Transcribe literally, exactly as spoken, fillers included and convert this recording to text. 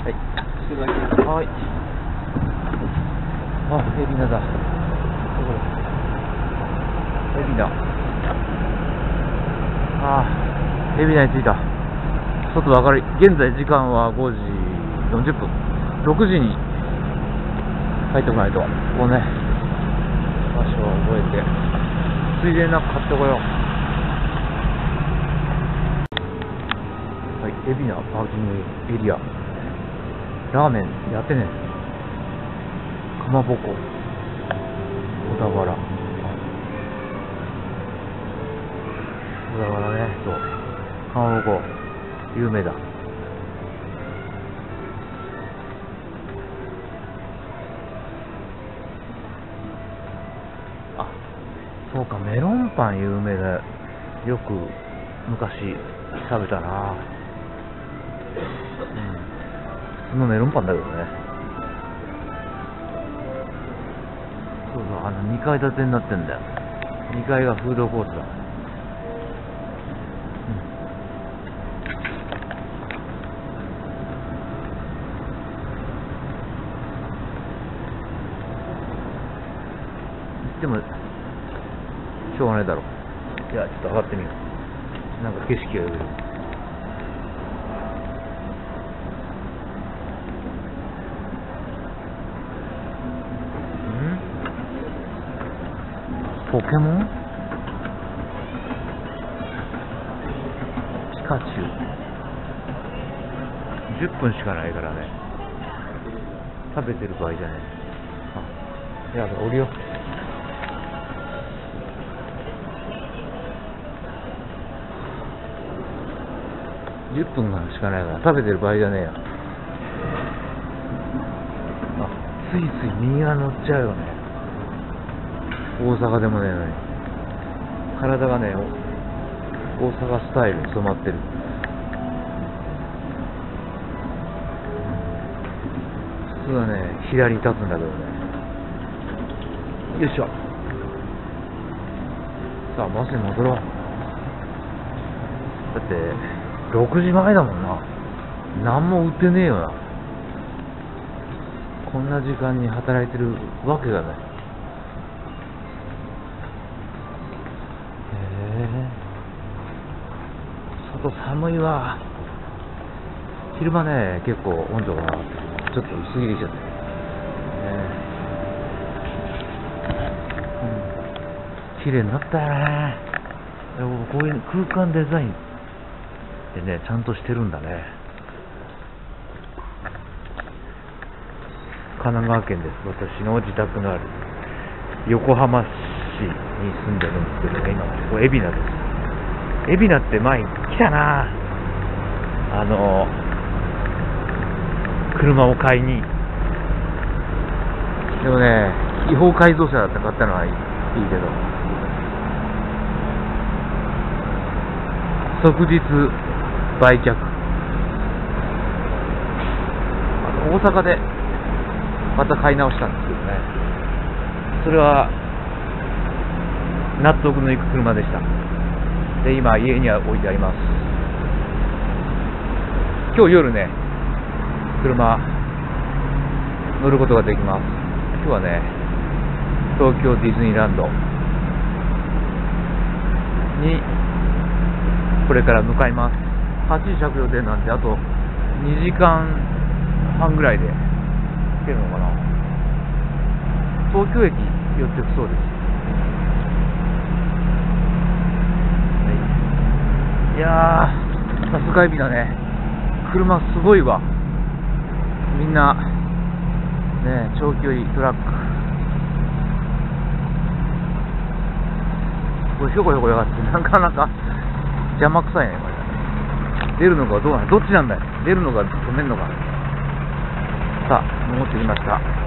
はい。はい。あ、海老名だ。どこだ。海老名。ああ、海老名に着いた。外明るい。現在時間はごじよんじゅっぷん。ろくじに帰ってこないと。ここね、場所を覚えて、ついでになんか買ってこよう。はい、海老名パーキングエリア。ラーメンやってね。かまぼこ。小田原。小田原ね、そう。かまぼこ。有名だ。あ、そうか、メロンパン有名だ。よく昔食べたな。うん。普通のメロンパンだけどね。そうそう、あのにかい建てになってんだよ。にかいがフードコートだ。でもしょうがないだろう。じゃあちょっと上がってみよう。なんか景色が良い。ん？ポケモン？ピカチュウ。じゅっぷんしかないからね。食べてる場合じゃねえ。あ、いや、降りよう。じゅっぷんしかないから食べてる場合じゃねえよ。あ、ついつい右が乗っちゃうよね。大阪でもねえのに。体がね、大阪スタイルに染まってる。普通はね、左に立つんだけどね。よいしょ。さあ、バスに戻ろう。だってろくじまえだもんな。何も売ってねえよな。こんな時間に働いてるわけがない。へえ。外寒いわ。昼間ね、結構温度がちょっと薄切りしちゃって。うん。綺麗になったよね。こういう空間デザインでね、ちゃんとしてるんだね。神奈川県です。私の自宅のある横浜市に住んでるんですけどね、今ここ海老名です。海老名って前来たな。あの車を買いに。でもね、違法改造車だったら買ったのはいいけど、即日売却。あの大阪でまた買い直したんですけどね、それは納得のいく車でした。で、今家には置いてあります。今日夜ね、車乗ることができます。今日はね、東京ディズニーランドにこれから向かいます。はちじ着予定なんで、あとにじかんはんぐらいで行けるのかな。東京駅寄ってくそうです。はい、いやー、さすが海老だね。車すごいわ。みんなね、長距離トラック。これひょこひょこやがって、なかなか邪魔くさいね、これ。出るのかどうなの、どっちなんだよ。出るのか止めるのか。さあ、戻ってきました。